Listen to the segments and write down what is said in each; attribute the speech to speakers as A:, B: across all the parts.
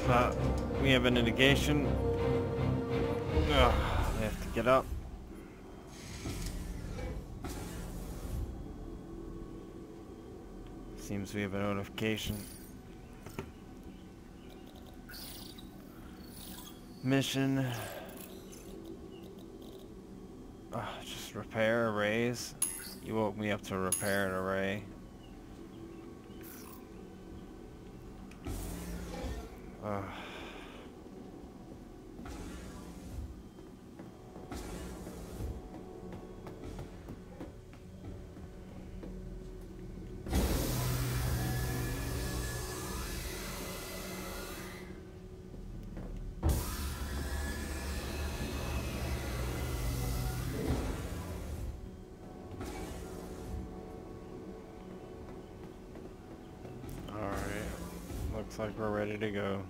A: We have an indication. Ugh, we have to get up. Seems we have a notification. Mission. Just repair arrays. You woke me up to repair an array. Looks like we're ready to go.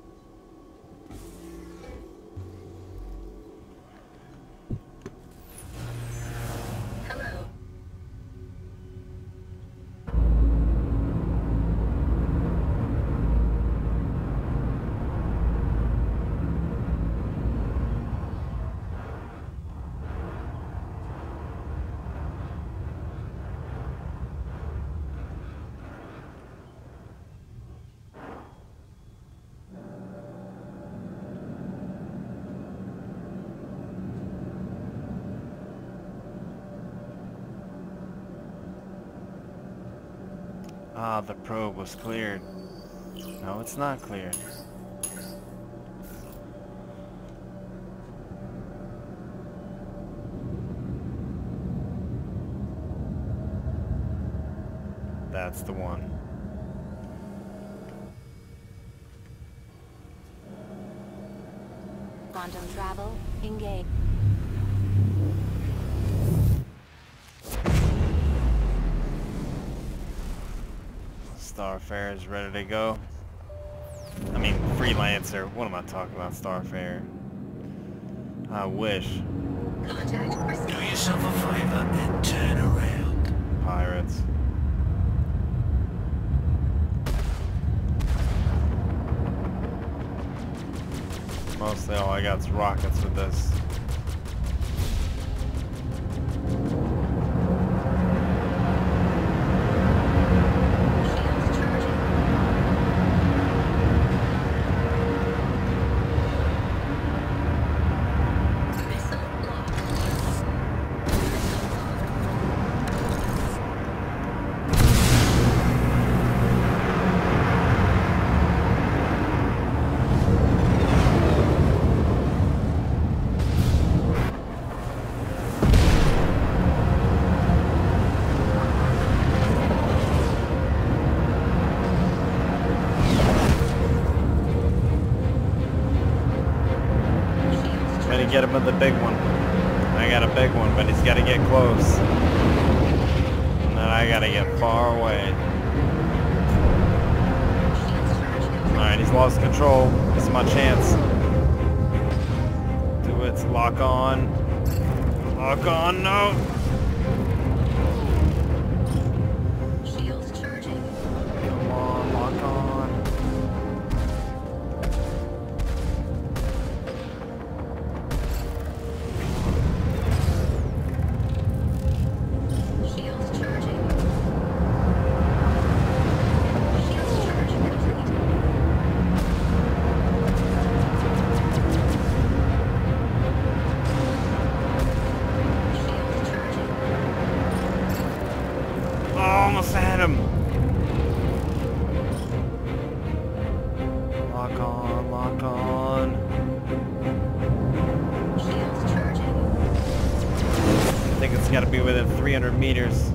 B: Hello.
A: Ah, the probe was cleared. No, it's not cleared. That's the one.
B: Quantum travel, engage.
A: Starfare is ready to go. I mean, Freelancer. What am I talking about, Starfare? I wish.
B: Contact.
C: Do yourself a favor and turn around.
A: Pirates. Mostly all I got is rockets with this. Get him with the big one. I got a big one, but he's got to get close. And then I got to get far away. Alright, he's lost control. This is my chance. Do it. Lock on. Lock on. No.
B: Shields charging.
A: Come on. Lock on. Almost had him. Lock on, lock on.
B: Shields charging.
A: I think it's got to be within 300 meters.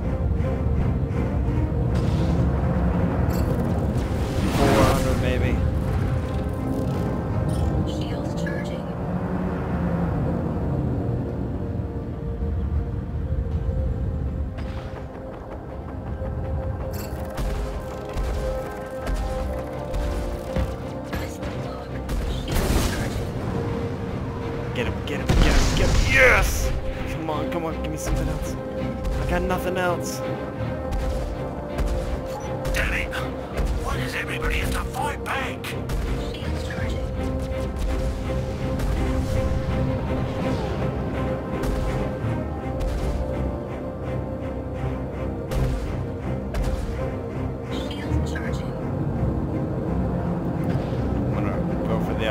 A: 400 maybe.
B: Shields charging.
A: Get him, get him, get him, get him. Yes! Come on, give me something else. I got nothing else.
C: Damn it! Why does everybody have to fight back?
B: Shields charging.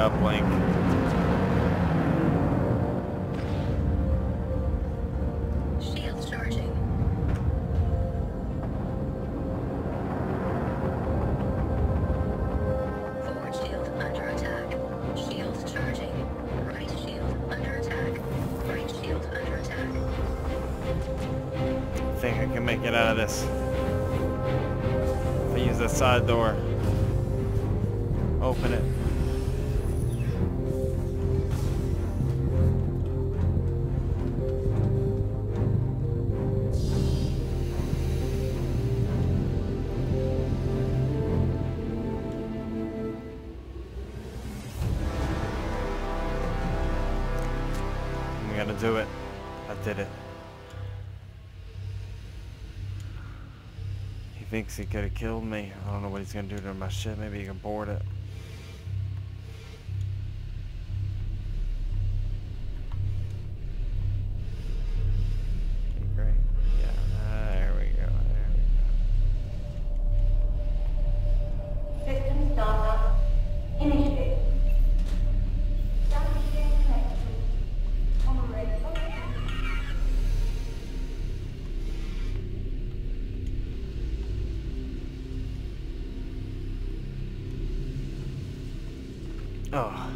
A: uplink.
B: Shields charging. Forward shield under attack. Shields charging. Right shield under attack. Right shield under attack.
A: I think I can make it out of this. If I use that side door. Open it. I'm gonna do it. I did it. He thinks he could have killed me. I don't know what he's gonna do to my ship. Maybe he can board it. Great. Yeah. There we go. There we go.
D: System startup initiated. Damaging connected. Operator location.
A: Oh.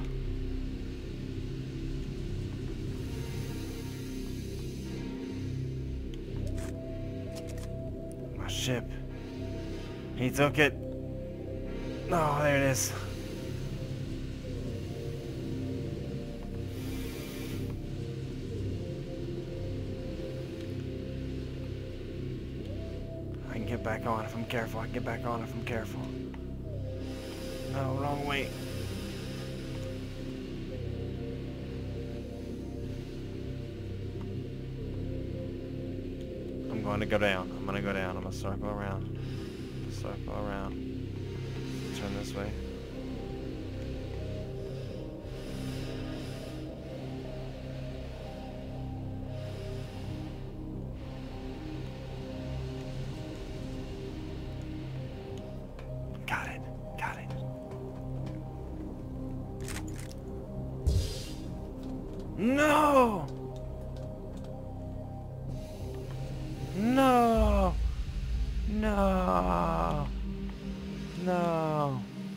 A: My ship. He took it. Oh, there it is. I can get back on if I'm careful. I can get back on if I'm careful. No, wrong way. I'm going to go down. I'm going to go down. I'm going to circle around. Circle around. Turn this way. Got it. Got it. No! No! No! No!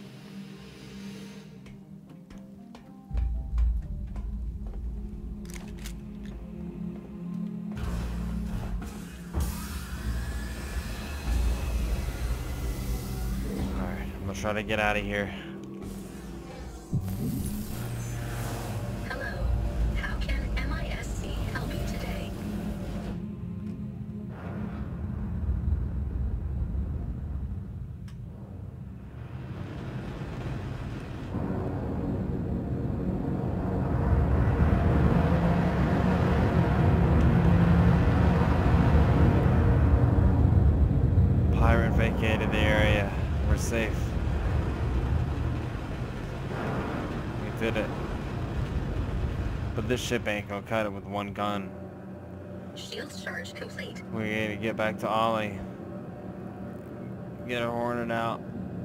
A: Alright, I'm gonna try to get out of here.
B: Hello. How can MISC help you today?
A: Pirate vacated the area. We're safe. We did it. But this ship ain't gonna cut it with one gun.
B: Shields charge complete.
A: We gotta get back to Ollie. Get a Hornet out.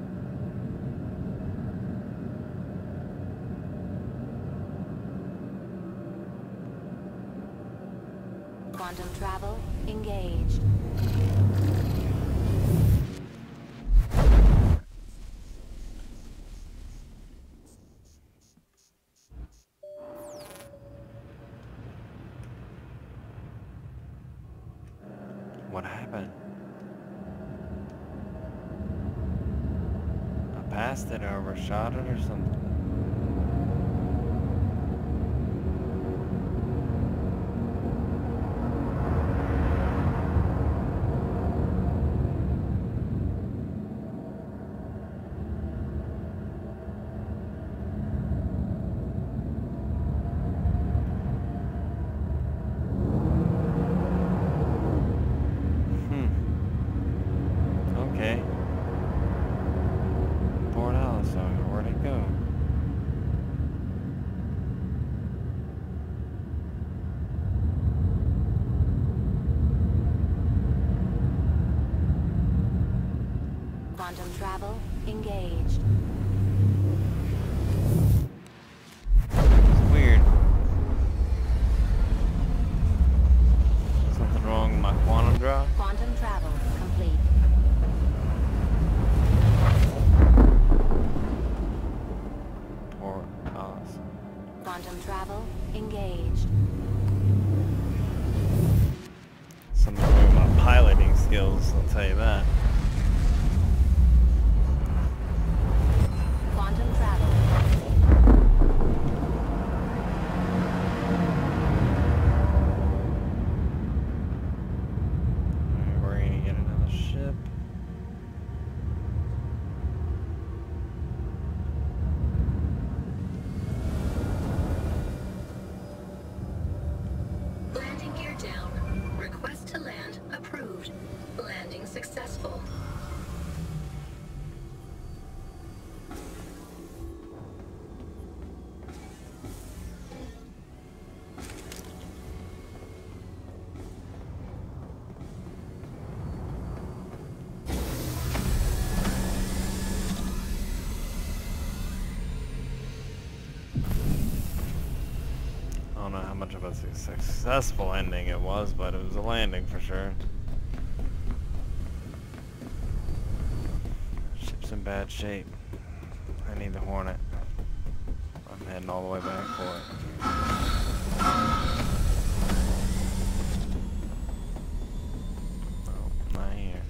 B: Quantum travel engaged.
A: What happened? I passed it or overshot it or something. Okay. Port Alice, where'd it go?
B: Quantum travel engaged. travel engaged.
A: Something about piloting skills, I'll tell you that.
B: Quantum travel.
A: Alright, we're gonna get another ship.
B: Landing gear down. Request to land approved. Landing successful.
A: I don't know how much of a successful ending it was, but it was a landing for sure. Ship's in bad shape. I need the Hornet. I'm heading all the way back for it. Oh, not here.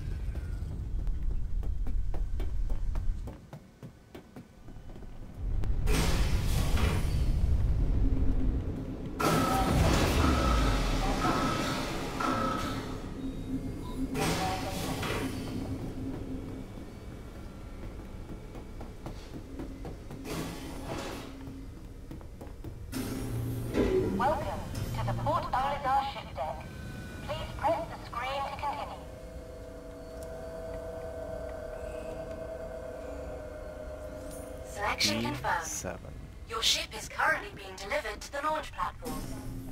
D: Welcome to the Port Alizar ship deck. Please press the screen to continue. Selection confirmed.
A: E7.
D: Your ship is currently being delivered to the launch platform.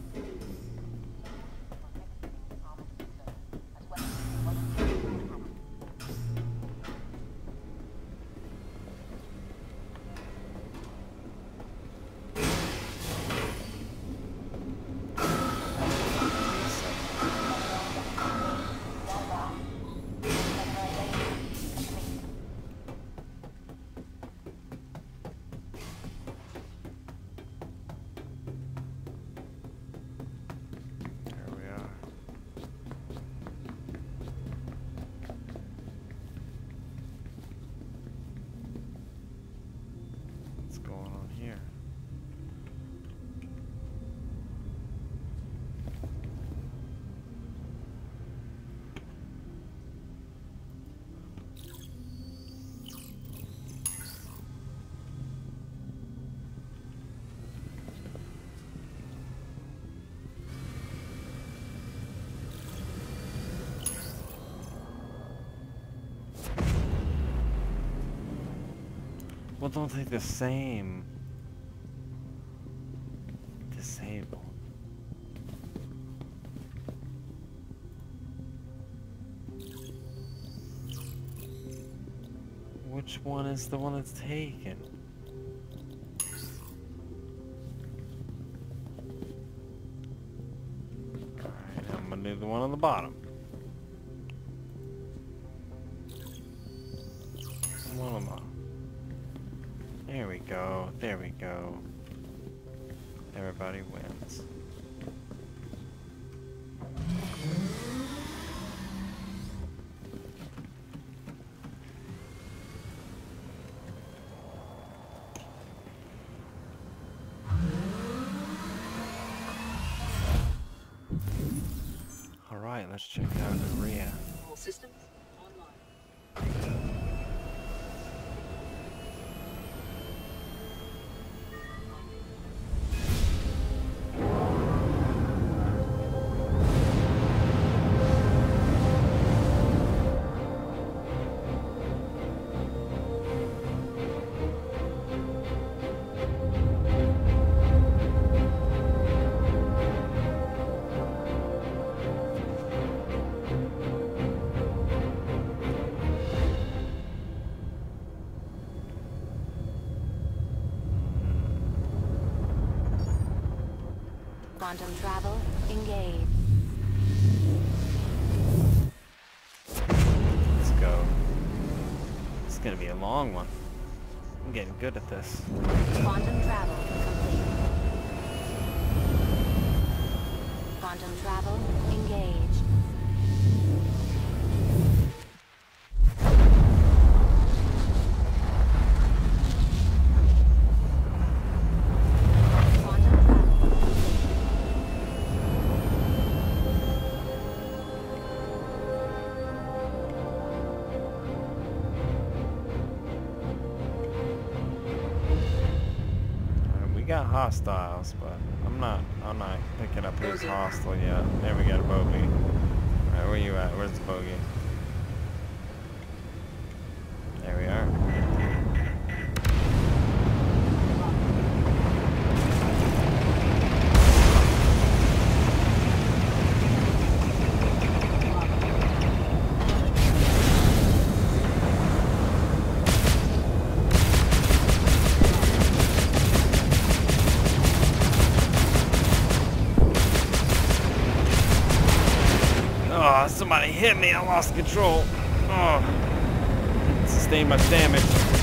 A: There we are. What's going on here? Well, don't take the same. Disable. Which one is the one that's taken? Alright, I'm gonna do the one on the bottom. One on the bottom. There we go, there we go. Everybody wins. Alright, let's check out the rear.
E: All systems online.
B: Quantum travel engaged.
A: Let's go. This is gonna be a long one. I'm getting good at this.
B: Quantum travel complete.
D: Quantum travel engaged. Quantum travel.
A: We got hostiles, but I'm not picking up who's hostile yet. There we got a bogey. Alright, where you at? Where's the bogey? There we are. Oh, somebody hit me. I lost control. Oh. Sustained much damage.